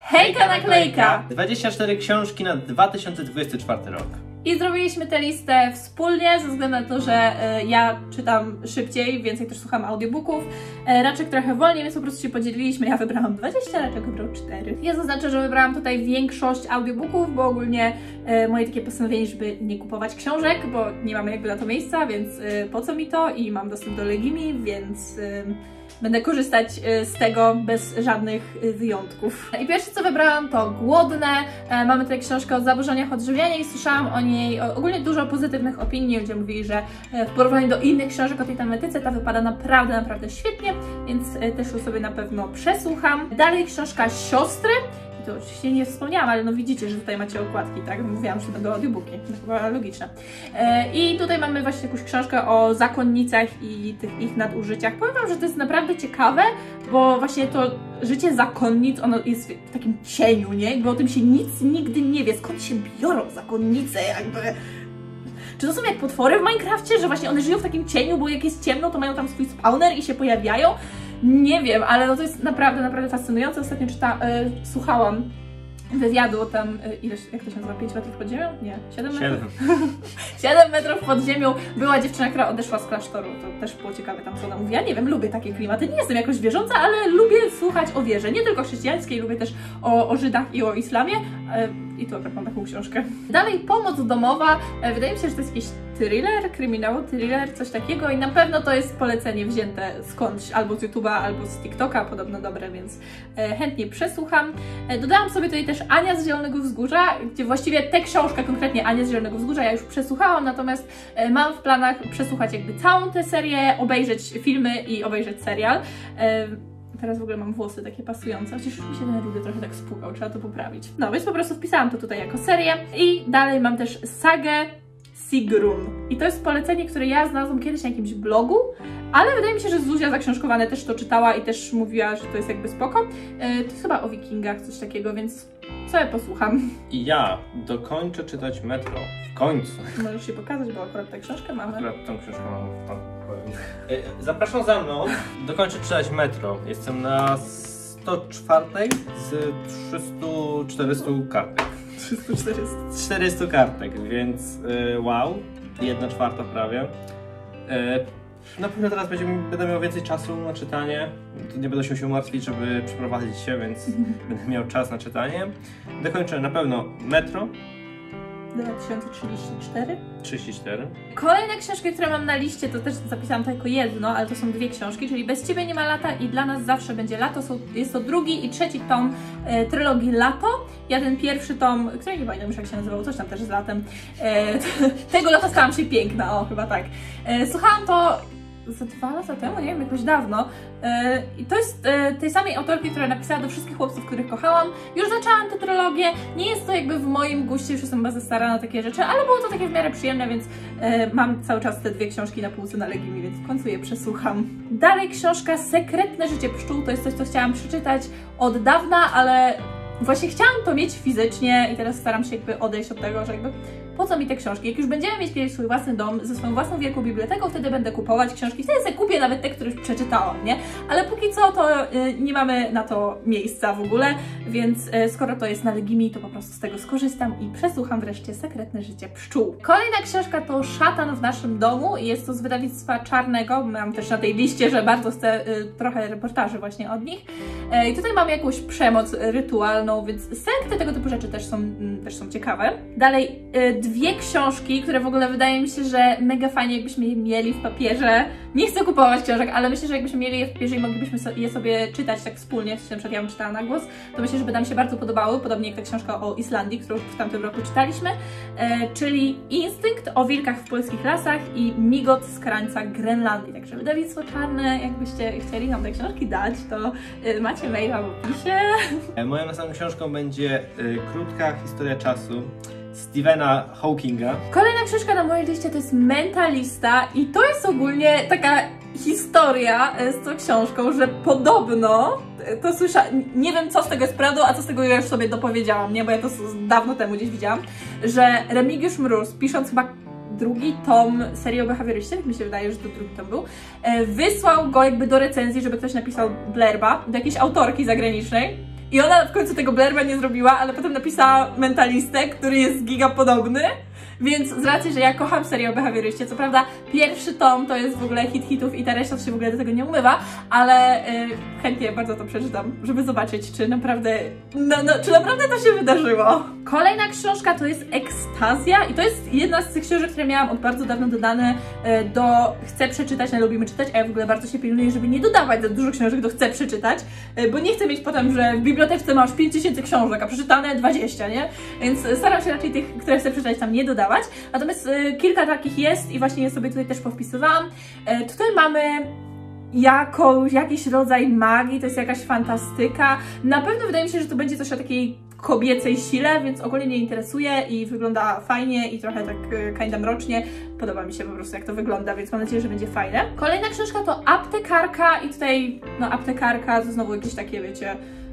Hejka naklejka! 24 książki na 2024 rok. I zrobiliśmy tę listę wspólnie, ze względu na to, że ja czytam szybciej, więcej też słucham audiobooków. Raczek trochę wolniej, więc po prostu się podzieliliśmy. Ja wybrałam 20, Raczek wybrał 4. Ja zaznaczę, że wybrałam tutaj większość audiobooków, bo ogólnie moje takie postanowienie, żeby nie kupować książek, bo nie mamy jakby na to miejsca, więc po co mi to? I mam dostęp do Legimi, więc będę korzystać z tego bez żadnych wyjątków. I pierwsze co wybrałam to Głodne. Mamy tutaj książkę o zaburzeniach odżywiania i słyszałam o niej ogólnie dużo pozytywnych opinii. Ludzie mówili, że w porównaniu do innych książek o tej tematyce ta wypada naprawdę świetnie, więc też ją sobie na pewno przesłucham. Dalej książka Siostry. To oczywiście nie wspomniałam, ale no widzicie, że tutaj macie okładki, tak? Mówiłam, że to będą audiobooki, to chyba logiczne. I tutaj mamy właśnie jakąś książkę o zakonnicach i tych ich nadużyciach. Powiem wam, że to jest naprawdę ciekawe, bo właśnie to życie zakonnic, ono jest w takim cieniu, nie? Bo o tym się nic nigdy nie wie, skąd się biorą zakonnice, jakby... Czy to są jak potwory w Minecrafcie, że właśnie one żyją w takim cieniu, bo jak jest ciemno, to mają tam swój spawner i się pojawiają? Nie wiem, ale no to jest naprawdę fascynujące. Ostatnio słuchałam wywiadu tam, jak to się nazywa, 5 metrów pod ziemią? Nie, 7 metrów? 7 metrów pod ziemią była dziewczyna, która odeszła z klasztoru. To też było ciekawe tam, co ona mówi. Ja nie wiem, lubię takie klimaty. Nie jestem jakoś wierząca, ale lubię słuchać o wierze. Nie tylko chrześcijańskiej, lubię też o Żydach i o islamie. I tu akurat mam taką książkę. Dalej Pomoc domowa. Wydaje mi się, że to jest jakiś thriller, thriller, coś takiego i na pewno to jest polecenie wzięte skądś, albo z YouTube'a, albo z TikToka, podobno dobre, więc chętnie przesłucham. Dodałam sobie tutaj też Ania z Zielonego Wzgórza, gdzie właściwie tę książkę, konkretnie Ania z Zielonego Wzgórza, ja już przesłuchałam, natomiast mam w planach przesłuchać jakby całą tę serię, obejrzeć filmy i obejrzeć serial. Teraz w ogóle mam włosy takie pasujące, chociaż już mi się ten rudy trochę tak spłukał, trzeba to poprawić. No, więc po prostu wpisałam to tutaj jako serię. I dalej mam też sagę Sigrun. I to jest polecenie, które ja znalazłam kiedyś na jakimś blogu, ale wydaje mi się, że Zuzia Zaksiążkowane też to czytała i też mówiła, że to jest jakby spoko. To jest chyba o wikingach, coś takiego, więc sobie posłucham. I ja dokończę czytać Metro. W końcu. Możesz się pokazać, bo akurat tę książkę mamy. Akurat tą książkę mam w tam. Zapraszam za mną. Dokończę czytać Metro. Jestem na 104 z 300-400 kartek. 400 kartek, więc wow. 1/4 prawie. Na pewno teraz będę miał więcej czasu na czytanie. Nie będę się martwić, żeby przeprowadzić się, więc będę miał czas na czytanie. Dokończę na pewno Metro. 2034. 34. Kolejna książka, którą mam na liście, to też zapisałam tylko jedno, ale to są dwie książki, czyli Bez Ciebie nie ma lata i Dla nas zawsze będzie lato. Jest to drugi i trzeci tom trylogii Lato. Ja ten pierwszy tom, który nie pamiętam już jak się nazywał, coś tam też z latem. Tego lata stałam się piękna, o chyba tak. Słuchałam to za 2 lata temu, nie wiem, jakoś dawno. I to jest tej samej autorki, która napisała Do wszystkich chłopców, których kochałam. Już zaczęłam tę trylogię, nie jest to jakby w moim guście, już jestem bardzo stara na takie rzeczy, ale było to takie w miarę przyjemne, więc mam cały czas te dwie książki na półce na Legimi, więc w końcu je przesłucham. Dalej książka Sekretne życie pszczół, to jest coś, co chciałam przeczytać od dawna, ale właśnie chciałam to mieć fizycznie i teraz staram się jakby odejść od tego, że jakby po co mi te książki? Jak już będziemy mieć kiedyś swój własny dom ze swoją własną wielką biblioteką, wtedy będę kupować książki, wtedy sobie kupię nawet te, które już przeczytałam, nie? Ale póki co to nie mamy na to miejsca w ogóle, więc skoro to jest na Legimi, to po prostu z tego skorzystam i przesłucham wreszcie Sekretne życie pszczół. Kolejna książka to Szatan w naszym domu i jest to z wydawnictwa Czarnego. Mam też na tej liście, że bardzo chcę trochę reportaży właśnie od nich. I tutaj mamy jakąś przemoc rytualną, więc sekty, tego typu rzeczy też są ciekawe. Dalej dwie książki, które w ogóle wydaje mi się, że mega fajnie jakbyśmy je mieli w papierze. Nie chcę kupować książek, ale myślę, że jakbyśmy mieli je w papierze i moglibyśmy je sobie czytać tak wspólnie, na przykład ja bym czytała na głos, to myślę, że by nam się bardzo podobały, podobnie jak ta książka o Islandii, którą w tamtym roku czytaliśmy, czyli Instynkt o wilkach w polskich lasach i Migot z krańca Grenlandii. Także wydawnictwo Czarne, jakbyście chcieli nam te książki dać, to macie maila w opisie. Moją następną książką będzie krótka historia czasu Stephena Hawkinga. Kolejna książka na mojej liście to jest Mentalista i to jest ogólnie taka historia z tą książką, że podobno, to nie wiem co z tego jest prawdą, a co z tego ja już sobie dopowiedziałam, nie? Bo ja to dawno temu gdzieś widziałam, że Remigiusz Mróz, pisząc chyba drugi tom serii o behawioryście, tak mi się wydaje, że to drugi tom był, wysłał go jakby do recenzji, żeby ktoś napisał blurba do jakiejś autorki zagranicznej. I ona w końcu tego blerba nie zrobiła, ale potem napisała Mentalistę, który jest giga podobny. Więc z racji, że ja kocham serię o behawioryście, co prawda pierwszy tom to jest w ogóle hit hitów i ta reszta się w ogóle do tego nie umywa, ale chętnie bardzo to przeczytam, żeby zobaczyć, czy naprawdę, czy naprawdę to się wydarzyło. Kolejna książka to jest Ekstazja i to jest jedna z tych książek, które miałam od bardzo dawno dodane do chcę przeczytać, na lubimy czytać, a ja w ogóle bardzo się pilnuję, żeby nie dodawać za dużo książek do chcę przeczytać, bo nie chcę mieć potem, że w bibliotece masz 5000 książek, a przeczytane 20, nie? Więc staram się raczej tych, które chcę przeczytać, tam nie dodawać. Natomiast kilka takich jest i właśnie je sobie tutaj też powpisywałam. Tutaj mamy jakiś rodzaj magii, to jest jakaś fantastyka. Na pewno wydaje mi się, że to będzie coś o takiej kobiecej sile, więc ogólnie mnie interesuje i wygląda fajnie i trochę tak kinda mrocznie. Podoba mi się po prostu jak to wygląda, więc mam nadzieję, że będzie fajne. Kolejna książka to Aptekarka i tutaj, no aptekarka to znowu jakieś takie, wiecie,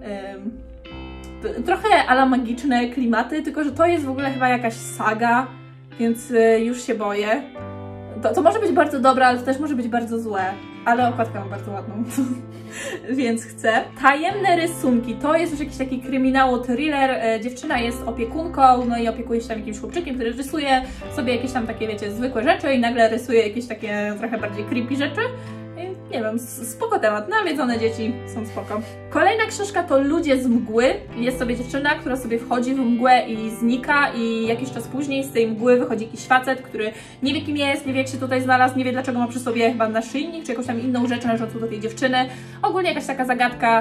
trochę ala magiczne klimaty, tylko że to jest w ogóle chyba jakaś saga, więc już się boję. To może być bardzo dobre, ale to też może być bardzo złe. Ale okładkę mam bardzo ładną, więc chcę. Tajemne rysunki, to jest już jakiś taki kryminało-thriller. Dziewczyna jest opiekunką, no i opiekuje się tam jakimś chłopczykiem, który rysuje sobie jakieś tam takie, wiecie, zwykłe rzeczy i nagle rysuje jakieś takie trochę bardziej creepy rzeczy. Nie wiem, spoko temat, nawiedzone dzieci są spoko. Kolejna książka to Ludzie z mgły. Jest sobie dziewczyna, która sobie wchodzi w mgłę i znika i jakiś czas później z tej mgły wychodzi jakiś facet, który nie wie kim jest, nie wie jak się tutaj znalazł, nie wie dlaczego ma przy sobie chyba naszyjnik, czy jakąś tam inną rzecz należącą do tej dziewczyny. Ogólnie jakaś taka zagadka,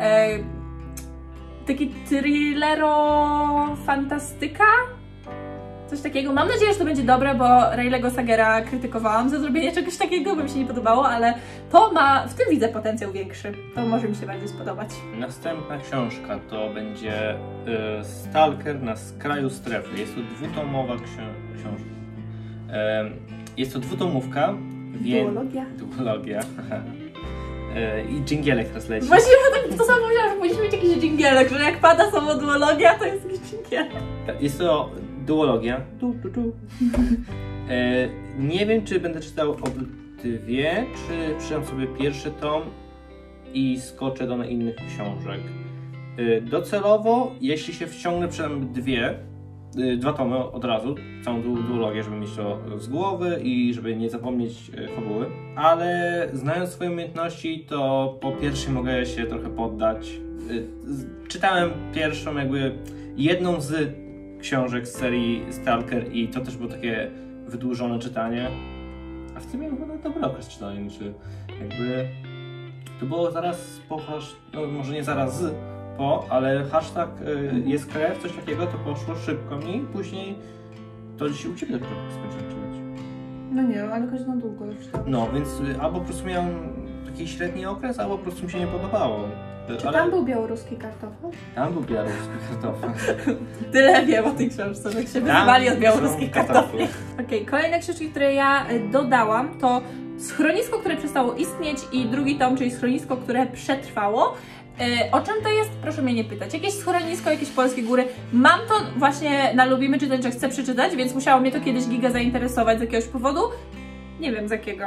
taki thrillero-fantastyka. Coś takiego. Mam nadzieję, że to będzie dobre, bo Rayleigha Sagera krytykowałam za zrobienie czegoś takiego, bo mi się nie podobało, ale to ma, w tym widzę potencjał większy. To może mi się bardziej spodobać. Następna książka to będzie Stalker na skraju strefy. Jest to dwutomowa książka. Jest to dwutomówka. Duologia. I dżingielek teraz leci. Właśnie to samo powiedziałam, że powinniśmy mieć jakiś dżingielek, że jak pada słowo duologia, to jest jakiś dżingielek. Jest to duologia. Nie wiem, czy będę czytał obydwie, czy przeczytam sobie pierwszy tom i skoczę do innych książek. Docelowo, jeśli się wciągnę, przeczytam dwa tomy od razu, całą duologię, żeby mieć to z głowy i żeby nie zapomnieć fabuły. Ale znając swoje umiejętności, to po pierwszej mogę się trochę poddać. Czytałem pierwszą, jakby jedną z książek z serii Stalker i to też było takie wydłużone czytanie. A w tym miałem chyba dobry okres czytania, czy jakby to było zaraz po no może nie zaraz po, ale hashtag jest krew, coś takiego, to poszło szybko mi, później to dzisiaj u Ciebie trochę skończyłem czytać. No nie, ale jakoś na długo już tak. No, więc albo po prostu miałem taki średni okres, albo po prostu mi się nie podobało. Czy tam był białoruski kartofel? Tam był białoruski kartofel. Tyle wiem o tej książce, jak się wyzwali od białoruskich kartofli. Okej, kolejne książki, które ja dodałam, to Schronisko, które przestało istnieć i drugi tom, czyli Schronisko, które przetrwało. O czym to jest? Proszę mnie nie pytać. Jakieś schronisko, jakieś polskie góry. Mam to właśnie na lubimy czytać, że chcę przeczytać, więc musiało mnie to kiedyś giga zainteresować z jakiegoś powodu. Nie wiem z jakiego.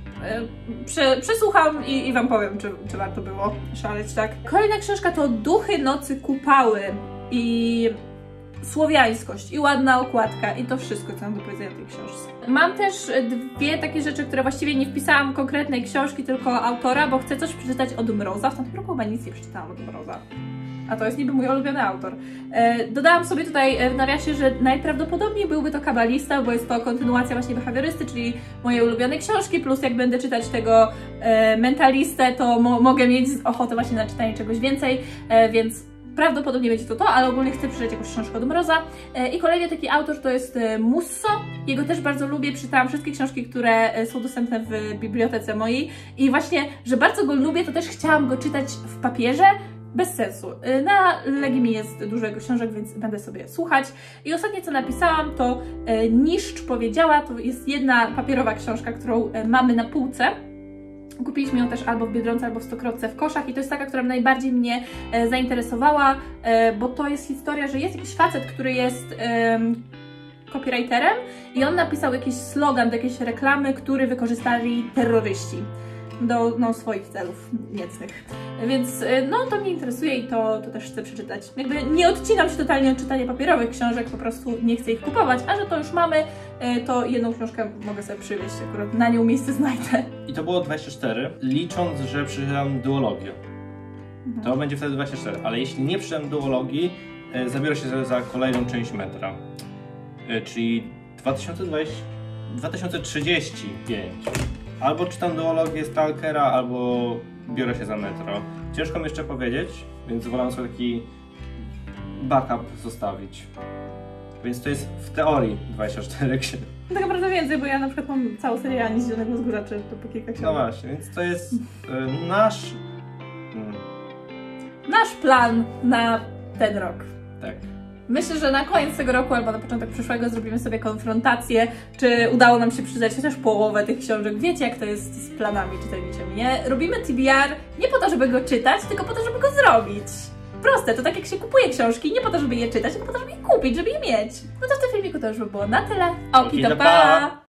Przesłucham i Wam powiem, czy warto było szaleć, tak? Kolejna książka to Duchy Nocy Kupały i słowiańskość i ładna okładka i to wszystko, co mam do powiedzenia o tej książce. Mam też dwie takie rzeczy, które właściwie nie wpisałam konkretnej książki, tylko autora, bo chcę coś przeczytać od Mroza. W tamtym roku chyba nic nie przeczytałam od Mroza. A to jest niby mój ulubiony autor. Dodałam sobie tutaj w nawiasie, że najprawdopodobniej byłby to Kabalista, bo jest to kontynuacja właśnie behawiorysty, czyli mojej ulubionej książki, plus jak będę czytać tego Mentalistę, to mogę mieć ochotę właśnie na czytanie czegoś więcej, więc prawdopodobnie będzie to to, ale ogólnie chcę przeczytać jakąś książkę od Mroza. I kolejny taki autor to jest Musso. Jego też bardzo lubię, czytałam wszystkie książki, które są dostępne w bibliotece mojej i właśnie, że bardzo go lubię, to też chciałam go czytać w papierze, bez sensu. Na Legimi jest dużo jego książek, więc będę sobie słuchać. I ostatnie co napisałam to Niszcz powiedziała, to jest jedna papierowa książka, którą mamy na półce. Kupiliśmy ją też albo w Biedronce, albo w Stokrotce w koszach i to jest taka, która najbardziej mnie zainteresowała, bo to jest historia, że jest jakiś facet, który jest copywriterem i on napisał jakiś slogan do jakiejś reklamy, który wykorzystali terroryści. do no, swoich celów niecnych. Więc no to mnie interesuje i to też chcę przeczytać. Jakby nie odcinam się totalnie od czytania papierowych książek, po prostu nie chcę ich kupować, a że to już mamy, to jedną książkę mogę sobie przywieźć, akurat na nią miejsce znajdę. I to było 24, licząc, że przeczytam duologię. To będzie wtedy 24, ale jeśli nie przeczytam duologii, zabiorę się za kolejną część metra. Czyli 2035. Albo czytam duologię Stalkera, albo biorę się za metro. Ciężko mi jeszcze powiedzieć, więc wolę sobie taki backup zostawić. Więc to jest w teorii 24 księgi. Tak naprawdę więcej, bo ja na przykład mam całą serię Ani z Zielonego Wzgórza, czy to po kilka książek. No właśnie, więc to jest nasz plan na ten rok. Tak. Myślę, że na koniec tego roku albo na początek przyszłego zrobimy sobie konfrontację, czy udało nam się przeczytać chociaż połowę tych książek. Wiecie, jak to jest z planami czytelniczymi, nie? Robimy TBR nie po to, żeby go czytać, tylko po to, żeby go zrobić. Proste, to tak jak się kupuje książki, nie po to, żeby je czytać, tylko po to, żeby je kupić, żeby je mieć. No to w tym filmiku to już by było na tyle. Oki, to pa!